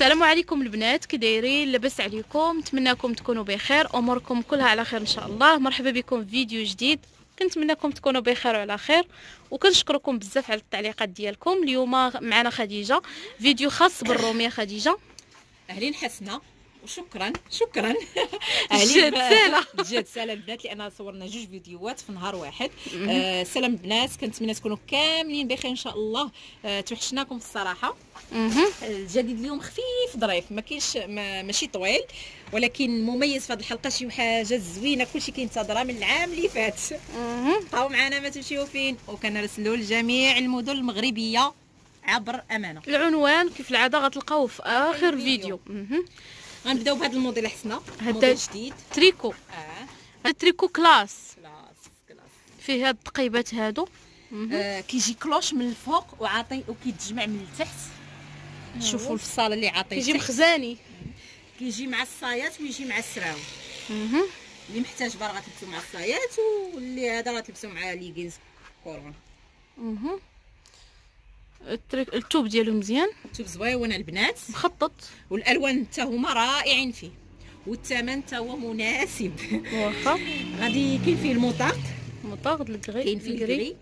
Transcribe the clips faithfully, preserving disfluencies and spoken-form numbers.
السلام عليكم البنات، كي دايرين؟ لاباس عليكم؟ نتمنىكم تكونوا بخير، اموركم كلها على خير ان شاء الله. مرحبا بكم في فيديو جديد، كنتمنىكم تكونوا بخير وعلى خير، وكنشكركم بزاف على التعليقات ديالكم. اليوم معنا خديجه، فيديو خاص بالروميه. خديجه اهلين حسنه وشكرا شكرا جات ساله جات ساله البنات، لان صورنا جوج فيديوهات في نهار واحد. آه سلام البنات، كنتمنى تكونوا كاملين بخير ان شاء الله. آه توحشناكم الصراحه. الجديد اليوم خفيف ظريف، ما كاينش ما ماشي طويل، ولكن مميز في هذه الحلقه. شي حاجه زوينه، كلشي كينتظرها من العام اللي فات. بقاو معنا، ما تمشيو فين، وكنرسلوا لجميع المدن المغربيه عبر امانه. العنوان كيف العاده غتلقاوه في اخر فيديو. غنبداو بهذا الموديل حسنا، هذا موديل جديد تريكو. اه هذا تريكو كلاس، كلاس كلاس فيه هاد التقيبات هادو. آه كيجي كلوش من الفوق وعاطي وكيتجمع من التحت. شوفوا الفصاله اللي عاطي كيجي مخزاني، كيجي مع الصايات ويجي مع السراو. اللي محتاج بار غتلبسو مع الصايات، واللي هذا غتلبسو مع ليغينز كورون. التريك التوب ديالو مزيان، التوب زويون البنات، مخطط، والالوان حتى هما رائعين فيه، والثمن حتى هو مناسب. واخا غادي كاين فيه المطاق مطاغ الكغي، كاين فيه الكري.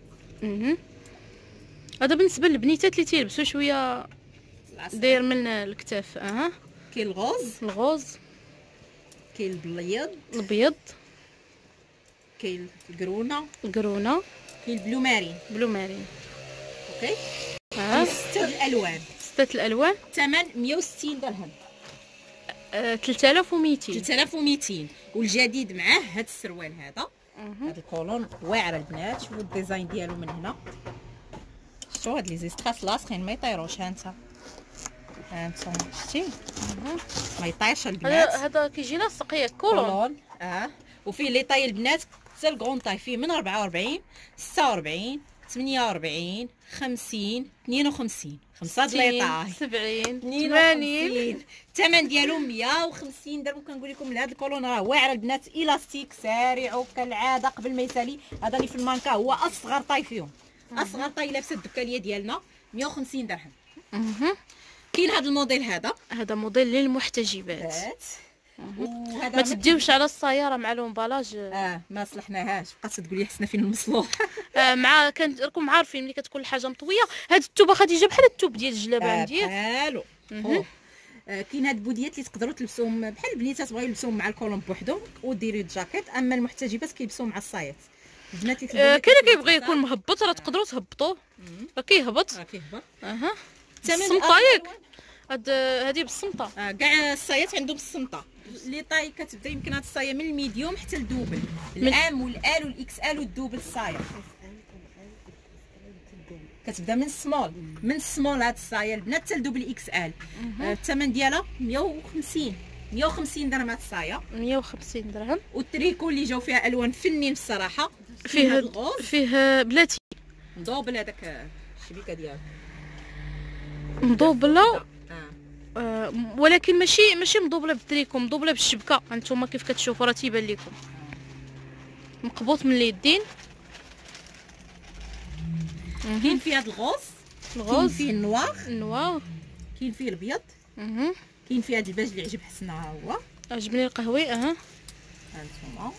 هذا بالنسبه للبنيتات اللي تيلبسوا شويه داير من الكتاف. اها كاين الغوز الغوز، كاين البيض الابيض، كاين القرونه القرونه، كاين البلو مارين. بلو مارين. اوكي. ها ستة الالوان، ستة الالوان. الثمن مية وستين درهم. آه، ثلاثة آلاف ومئتين. ثلاثة آلاف ومئتين. والجديد معاه هذا السروال هذا، هذا الكولون واعر البنات. شوفوا الديزاين ديالو من هنا، شفتوا هاد لي زيستراس لاصقين ما يطيروش. ها انت ها انتم شتي ما يطيرش البنات. هذا هذا كيجي لاصق، هي كولون. كولون اه. وفيه لي طاي البنات حتى الكرون طاي، فيه من أربعة وأربعين، ستة وأربعين، ثمانية وأربعين، خمسين، اثنين وخمسين، خمسة د لي طاي، سبعين، ثمانين. الثمن ديالو مية وخمسين درهم. كنقول لكم هذا الكولون راه واعر البنات، الاستيك سارع كالعاده. قبل ما يسالي، هذا اللي في المانكا هو اصغر طاي فيهم، اصغر طاي لابسه الدكاليه ديالنا، مية وخمسين درهم. كاين هذا الموديل هذا، هذا موديل للمحتجبات. وهذا ما تديوش على السياره مع لومبالاج. اه ما صلحناهاش، بقات تقولي حسنا فين المصلوح. آه مع كان راكم عارفين ملي كتكون الحاجه مطويه. هاد التوبه خديجه بحال التوب ديال الجلابه ديال بحالو. آه كاين هاد البوديات اللي تقدروا تلبسوهم بحال البنيتات بغاو يلبسوهم مع الكولون بوحدهم وديري الجاكيت، اما المحتجبات كيلبسوهم مع الصايات. البنات اللي آه كاين كيبغي يكون مهبط، راه تقدروا تهبطوه، راه كيهبط. راه كيهبط. اها الصمطه ياك، هاد هادي بالصمطه. آه كاع الصايات عندهم الصمطه. لي طاي كتبدا يمكن هاد الصايه من الميديوم حتى الدوبل، الام والال والاكس ال والدوبل. الصايه كتبدا من السمول، من السمول هاد الصايه البنات حتى الدوبل اكس ال. الثمن ديالها مية وخمسين، مية وخمسين درهم هاد الصايه، مية وخمسين درهم. والتريكو اللي جاو فيها الوان فنين الصراحه، فيه فيه بلاتي مضوبل، هذاك الشبيكه ديالو مضوبله. آه ولكن ماشي ماشي مضوبله بالتريكو، مضوبله بالشبكه. هانتوما كيف كتشوفوا راه تيبان لكم مقبوط من اليدين. كاين فيه هذا الغوص، الغوص، كاين فيه النوار، النوار، كاين فيه الابيض، كاين فيه هذا الباج اللي عجب حسنا. ها هو عجبني القهوي. اها هانتوما.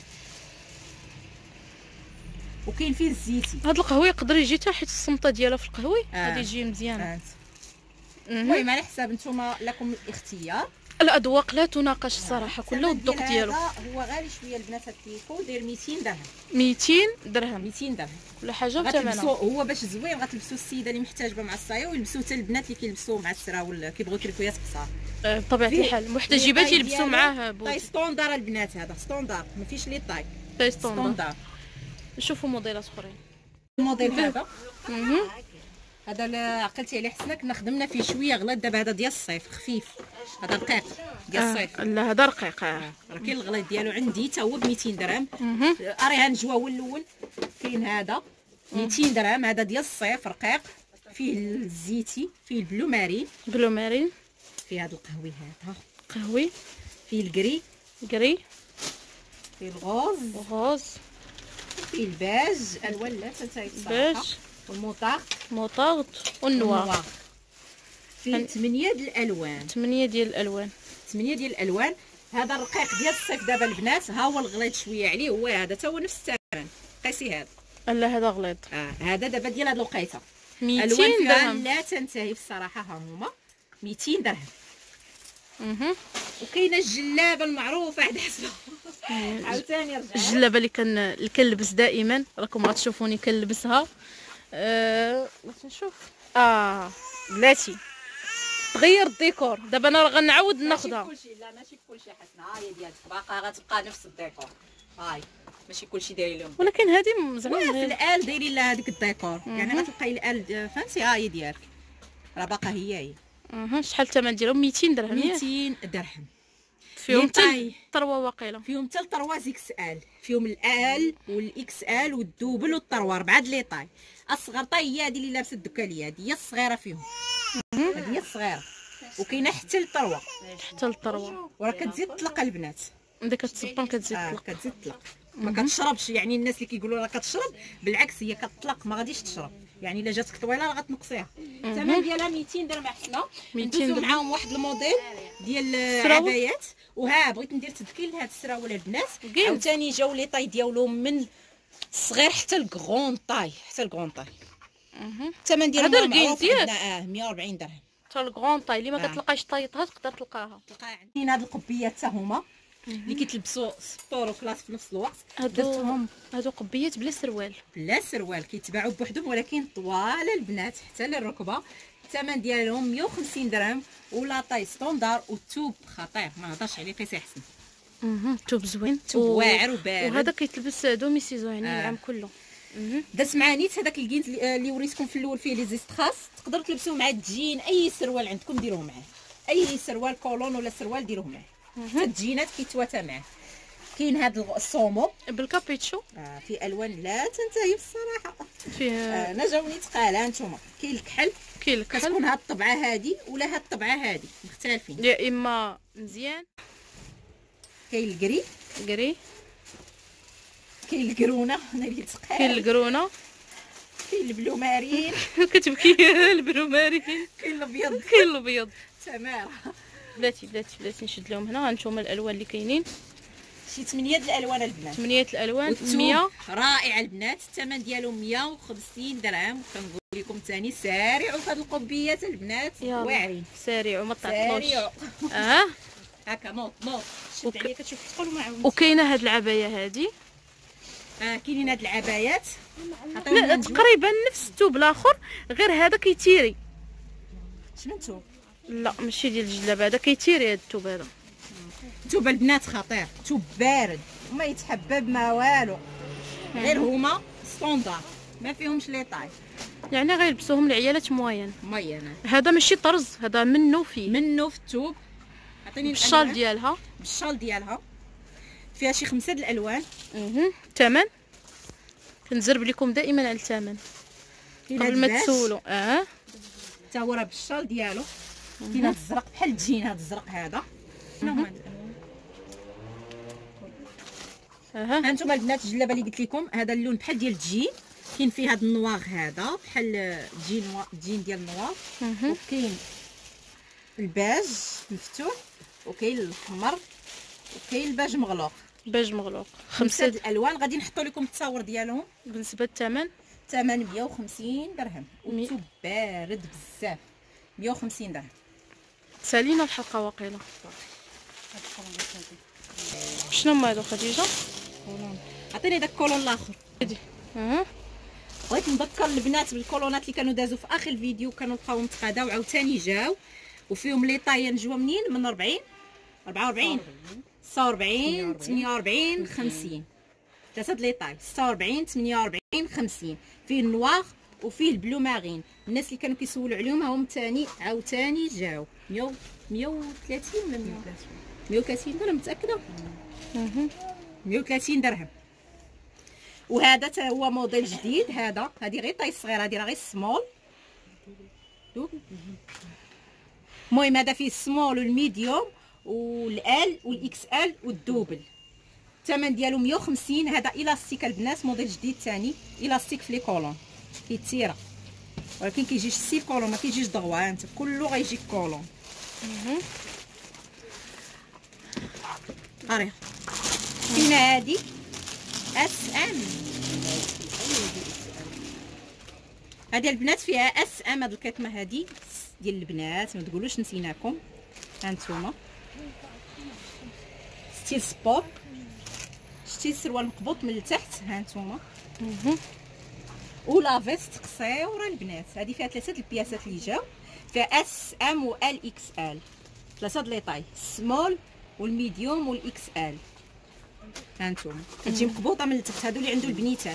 وكاين فيه الزيتي. هذا القهوي يقدر يجي حتى حيت الصمته ديالها في القهوي غادي آه. يجي مزيان. آه. المهم على حساب نتوما، لكم الاختيار. الاذواق لا تناقش الصراحه، كل الذوق ديالو. هو غالي شويه البنات، هاد التيكو داير مئتين درهم. مئتين درهم، مئتين درهم كل حاجه بثمنها. هو باش زوين غتلبسوا السيده اللي محتاجه مع الصايه، ويلبسوا حتى البنات اللي كيلبسوا مع السراول كيبغيو تريكويات قصار. أه بطبيعه الحال المحتجبات يلبسوا معاه بوز. طاي ستوندار البنات، هذا ستوندار ما فيش لي طاي، طاي ستوندار. نشوفوا موديلات اخرين. الموديل هذا هذا لا عقلتي عليه حسنا، كنا خدمنا فيه شويه غلط. دابا هذا ديال الصيف خفيف، هذا رقيق ديال الصيف. آه لا هذا رقيق. اه راه كاين الغليظ ديالو عندي حتى هو ب مئتين درهم. اريها نجواو الاول. كاين هذا مئتين درهم، هذا ديال الصيف رقيق، فيه الزيتي، فيه البلو مارين، بلو مارين، فيه هذا القهوي هذا قهوي، فيه الكري، كري، فيه الغوز، غوز، فيه الباج، الوان لا تنتهي الصراحه، باج، والموطاغ، موطاغ والنوار. فيه ثمانية ديال الالوان، ثمانية ديال الالوان، ثمانية ديال الالوان. هذا الرقيق ديال الصيف دابا البنات، ها هو الغليظ شويه عليه، هو هذا حتى هو نفس الثمن. قيسي هذا، لا هذا غليظ. اه هذا دابا ديال هاد الوقيته ميتين درهم لا تنتهي بصراحه. ها هما ميتين درهم. اها وكاينه الجلابه المعروفه عند حسبه عاوتاني رجع الجلابه اللي كان اللي كنلبس دائما، راكم غتشوفوني كنلبسها. أه... نشوف اه بلاتي تغير الديكور. دابا انا راه غنعاود ناخذها. ماشي كلشي، لا ماشي كلشي حسنا. ها هي ديالك باقا غتبقى نفس الديكور. هاي ماشي كلشي داير لهم، ولكن هذه زعما في الال دايرين لها هذيك الديكور. يعني غتلقاي الال فهمتي. ها هي ديالك راه باقا هي هي. اها شحال الثمن ديالهم؟ ميتين درهم. ميتين درهم فيهم حتى الطروه واقيله، فيهم حتى الطروه زيكس ال، فيهم الال والاكس ال والدوبل والطروه، اربعه د لي طاي. اصغر طاي هي هذه اللي لابسه الدكاليه، هذه هي الصغيره فيهم، هذه هي الصغيره. وكاينه حتى الطروه، حتى الطروه. وراه كتزيد تطلق البنات. ديك كتصبن كتزيد آه تطلق. كتزيد تطلق، ما كتشربش. يعني الناس اللي كيقولوا راه كتشرب، بالعكس هي كتطلق، ما غاديش تشرب. يعني الا جاتك طويله راه غتنقصيها. الثمن ديالها ميتين درهم حسنه. ميتين درهم. معاهم واحد الموديل ديال العبايات. وها بغيت ندير تذكير لهاد السراول البنات. عاوتاني جاو لي طاي ديالهم من الصغير حتى الكغون طاي، حتى الكغون طاي. الثمن ديالهم هذا الكين ديال اه مية وأربعين درهم. حتى الكغون طاي اللي ما آه. كتلقايش طايطها تقدر تلقاها. تلقاها عندنا هاد القبيات حتى هما اللي كيتلبسوا سبور وكلاس في نفس الوقت. هادو درتهم هادو قبيات بلا سروال، بلا سروال، كيتباعوا بوحدهم ولكن طوال البنات حتى للركبه. الثمن ديالهم مية وخمسين درهم. ولا طاي ستوندار والثوب خطير، ما نهضرش عليه. قيسي حسن. اها توب زوين، توب واعر وبارد. وهذا كيتلبس دومي سيزون يعني آه. العام كله. درت مع نيت هذاك الكينز اللي وريتكم في الاول فيه لي زيستراس. تقدروا تلبسوه مع الجين، اي سروال عندكم ديروه معاه، اي سروال كولون ولا سروال ديروه معاه. حتى الجينات كيتواتى معاه. كاين هذا الصومو بالكابيتشو. آه في الوان لا تنتهي بصراحه. فيه آه انا جاوني ثقال. ها نتوما كاين الكحل، كاين الكحل، كتكون هاد الطبعه هادي ولا هاد الطبعه هادي مختلفين. يا اما مزيان. كاين الكري، كري، كاين الكرونه انا اللي ثقال، كاين الكرونه، كاين البلو مارين كتبكي البرومارين، كاين الابيض، كاين الابيض. تمام. بلاتي بلاتي بلاتي نشد لهم هنا. هانتوما الالوان اللي كاينين، شي ثمانية د الالوان البنات. ثمانية الالوان. مية رائع البنات. الثمن ديالو مية وخمسين درهم. كنقول لكم ثاني سارعوا في هاد القبيات البنات واعرين. سارعوا ما تعطلوش. سارعوا. اه هكا نوض نوض شد وك... عليا كتشوف تدخل معاهم. وكاينه هاد العبايه هادي. اه كاينين هاد العبايات. لا تقريبا نفس الثوب الاخر، غير هذا كيتيري. شنو انتو؟ لا ماشي ديال الجلابه، هذا كيتيري هاد الثوب هذا. ثوب البنات خطير، ثوب بارد وما يتحبب ما والو، غير هما ستوندار ما فيهمش لي طاي. يعني غيلبسوهم العيالات موين. مينه. هذا ماشي طرز، هذا منه فيه منه في الثوب. عطيني بالشال ديالها، بالشال ديالها فيها شي خمسه د الالوان. اها الثمن كنزرب لكم دائما على الثمن قبل ما تسولوا. اه حتى هو راه بالشال ديالو. كاين هاد الزرق بحال الجين، هاد الزرق هذا. شنو هما اها ها انتم البنات الجلابه اللي قلت لكم هذا اللون بحال ديال الجين. كاين فيه هاد النواغ هذا بحال الجين الجين ديال النواغ. وكاين الباج مفتوح وكاين الحمر وكاين الباج مغلوق. باج مغلوق. خمسه د الالوان. غادي نحطوا لكم التصاور ديالهم. بالنسبه للثمن ثمن مية وخمسين درهم. والثوب بارد بزاف. مية وخمسين درهم. سالينا الحلقه واقيلا. شنو هما هادو خديجه؟ عطيني داك الكولون الاخر. اها بغيت نذكر البنات بالكولونات اللي كانوا دازوا في اخر الفيديو، كانوا لقاوهم تقاداو عاوتاني جاو، وفيهم لي طاي نجوا منين؟ من أربعين أربعة وأربعين ستة وأربعين ثمانية وأربعين خمسين. ثلاثه د لي طاي ستة وأربعين ثمانية وأربعين خمسين. فيه النواغ وفيه البلو مارين. الناس اللي كانوا كيسولوا عليهم هاهم ثاني عاوتاني جاو. مية وثلاثين ولا مية وثلاثين درهم متاكده. اها مية وثلاثين درهم. وهذا تا هو موديل جديد. هذا هذه غير طاي صغيره، هذه راه غير سمول. المهم هذا فيه السمول والميديوم والال والاكس ال والدوبل. الثمن ديالو مية وخمسين. هذا الاستيك البنات، موديل جديد ثاني، الاستيك في لي كولون كيتيرا. ولكن كيجيش سي كولون، ما كيجيش دغوا، انت كله غيجي كولون. اري فينا هادي اس ام، هادي البنات فيها اس ام. هاد الكتمه هادي ديال البنات، ما تقولوش نسيناكم. هانتوما ستيل سبور، شتي السروال مقبوط من التحت، هانتوما. ولا فيست قصيره البنات. هادي فيها ثلاثه البياسات اللي جاو، فيها اس ام و ال اكس ال، ثلاثه لي طاي، السمول والميديوم والاكس ال. هانتوما كتجي مقبوطه من التحت. هادو اللي عنده البنيتات،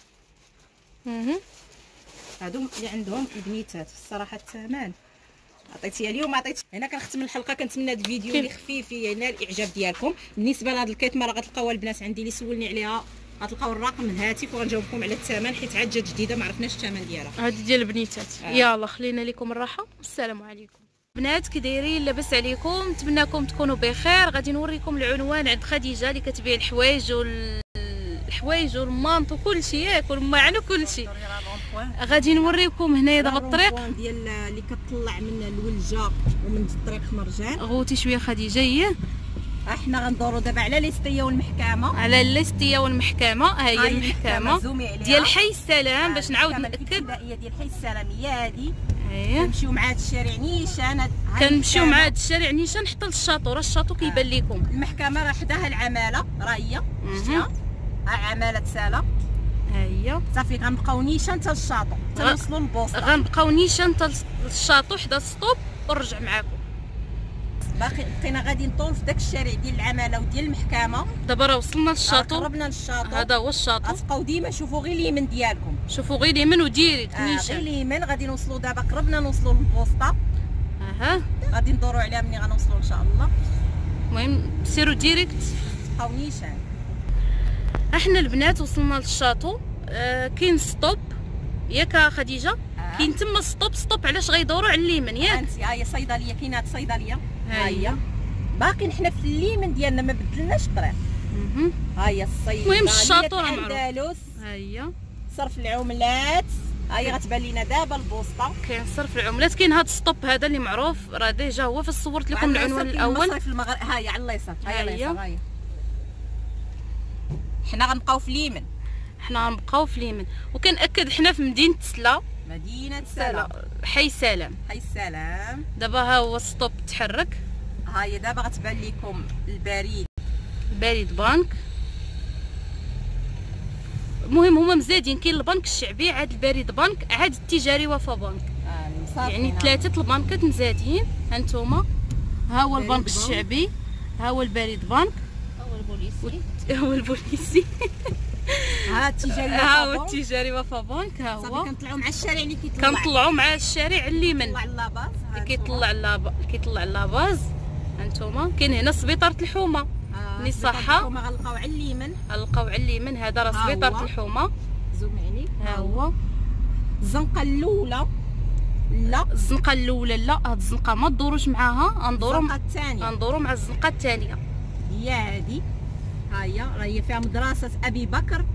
هادو اللي عندهم البنيتات. الصراحه الثمن عطيتيها اليوم، عطيت هنا. كنختم الحلقه. كنتمنى هذا الفيديو اللي خفيف ينال الاعجاب ديالكم. بالنسبه لهاد الكيتمه راه غتلقاوها البنات عندي اللي سولني عليها، غتلقاو الرقم الهاتف وغنجاوبكم على الثمن، حيت عاد جات جديده ما عرفناش الثمن ديالها. هادي ديال البنيتات. آه. يلا خلينا لكم الراحه. السلام عليكم بنات، كي دايرين؟ لاباس عليكم؟ نتمنىكم تكونوا بخير. غادي نوريكم العنوان عند خديجه اللي كتبيع الحوايج وال الحوايج والمانط وكل شيء، ياك والماعن وكل شيء. غادي نوريكم هنايا دابا الطريق ديال اللي كتطلع من الولجه ومن الطريق مرجان. غوتي شويه خديجه. هي احنا غندوروا دابا على ليستيه والمحكمه، على ليستيه والمحكمه. ها هي المحكمه ديال حي السلام. باش نعاود ناكد، الابتدائيه ديال حي السلام هي هادي. اييه كنمشيو مع هاد الشارع نيشان، كنمشيو مع هاد الشارع نيشان حتى للشاطو. راه الشاطو كيبان لكم. المحكمه راه حداها العماله، راه هي شتيها، ها عماله سالا. ها هي صافي غنبقاو نيشان حتى للشاطو، حتى نوصلوا للبوسطه. غنبقاو نيشان حتى للشاطو حدا ستوب ونرجع معاكم. باقي بقينا غادي نطول في داك الشارع ديال العماله وديال المحكمه. دابا راه وصلنا للشاطو، قربنا للشاطو. هذا هو الشاطو. غتبقاو ديما شوفوا غير اليمين ديالكم، شوفوا غير اليمين وديريكت آه نيشان. غير اليمين. غادي نوصلوا دابا، قربنا نوصلوا للبوسطه. اها غادي ندوروا عليها ملي غنوصلوا ان شاء الله. المهم سيروا ديريكت، بقاو نيشان. احنا البنات وصلنا للشاطو. آه كاين ستوب ياك خديجه؟ آه. كاين تما ستوب. ستوب علاش غيدوروا على اليمين ياك؟ انت ها هي صيدليه، كاينه هاد الصيدليه ها هي. باقي حنا في اليمين ديالنا ما بدلناش الطريق. اها ها هي الصيدليه. المهم الشاطو راه معروف. ها هي صرف العملات. ها هي غتبان لينا دابا البوسطه. كاين صرف العملات. كاين هاد الستوب هذا اللي معروف، راه ديجا هو فاش صورت لكم العنوان الاول. في المغرب. ها هي على اليسار. ها هي ها هي. حنا غنبقاو في اليمين، حنا غنبقاو في اليمين. وكنأكد حنا في مدينه سلا، مدينه سلا، حي سلام. حي السلام. دابا ها هو الستوب تحرك. ها هي دابا غتبان لكم البريد، بريد بنك. المهم هما مزادين، كاين البنك الشعبي، عاد البريد بنك، عاد التجاري وفا بنك. آه يعني ثلاثه البنكات مزادين. هانتوما ها هو البنك الشعبي، ها هو البريد بنك، ها هو البوليسي، هو البوليسي. ها التجاري ها هو التجاري وفا بنك. ها هو صافي كنطلعوا مع الشارع اللي كيطلع، كنطلعوا مع الشارع اللي من كيطلع لاباز، اللي كيطلع لاباز، كيطلع لاباز. هانتوما كاين هنا سبيطاره الحومه اللي صحه. الحومه غنلقاو على اليمين، غنلقاو على اليمين. هذا راه سبيطاره الحومه. زوم عينيك. ها هو الزنقه الاولى. لا الزنقه الاولى لا، هاد الزنقه ما تدوروش معاها، غندوروا الزنقه الثانيه، غندوروا مع الزنقه الثانيه. هي هادي. ها هي راه هي فيها مدرسه ابي بكر.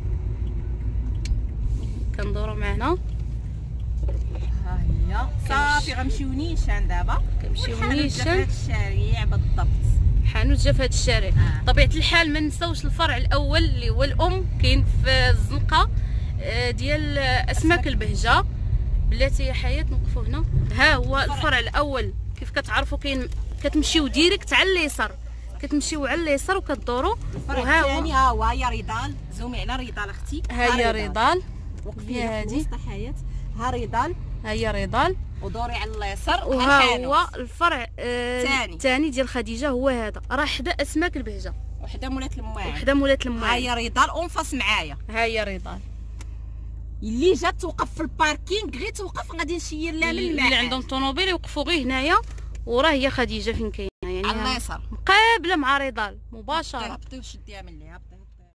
كندوروا معنا. ها هي صافي غنمشيو نيشان دابا. كنمشيو نيشان. الشارع بالضبط، حانوت جا في هذا الشارع. آه. طبيعه الحال ما نساوش الفرع الاول اللي هو الام، كاين في الزنقه ديال اسماك البهجه. بلاتي يا حياه نوقفوا هنا. ها هو الفرع الاول. كيف كتعرفوا كاين كتمشيو ديريكت على اليسار، كتمشيو على اليسار وكدوروا. وها هو ها هو هي ريضال. زومي على ريضال اختي. ها هي ريضال. وقفي هادي حياه. ها ريضال. ها هي ريضال. ودوري على اليسار. وها هو الفرع الثاني آه ديال خديجه. هو هذا راه حدا اسماك البهجه، وحده مولات المواعن، وحده مولات المواعن. ها هي ريضال اونفاس معايا. ها هي ريضال. اللي جات توقف في الباركينغ غير توقف غادي نشير لها من الماء. اللي عندهم طوموبيل يوقفوا غير هنايا، وراه هي خديجه فين كاينه يعني على اليسار مقابله مع ريضال مباشره. هبطي وشديها من اللي هبطي.